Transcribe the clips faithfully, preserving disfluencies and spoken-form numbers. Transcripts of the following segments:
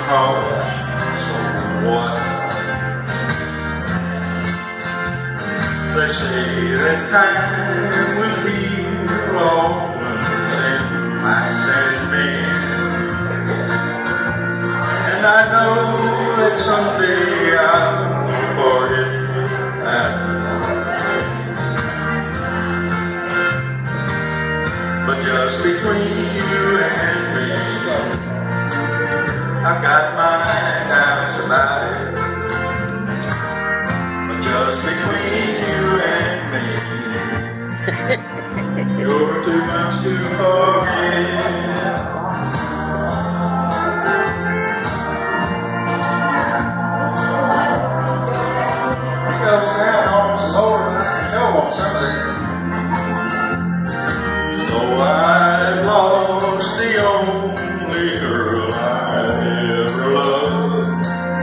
Oh, so what? They say that time will heal all wounds in mice and men, and I know that someday I'll forget that. But just between you and me, I've got my doubts about it. But just between you and me, you're too much to forget. He goes down on some more than I can go on some of these. So I've lost the only girl I ever loved,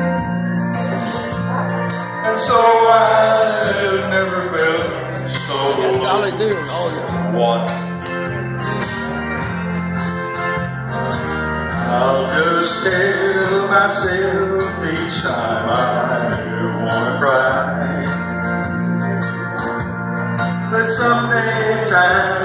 and so I've never felt so loved. What? I'll just tell myself each time I wanna cry that someday time